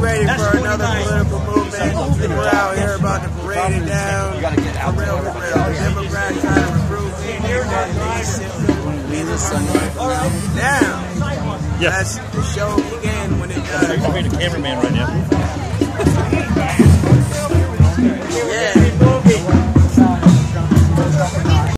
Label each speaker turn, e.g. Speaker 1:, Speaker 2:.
Speaker 1: ready for another political movement. We're out here about to parade it down. For real. Democrats trying to recruit now.
Speaker 2: Yes.
Speaker 1: The show began when it does.
Speaker 2: I'm being a cameraman right now.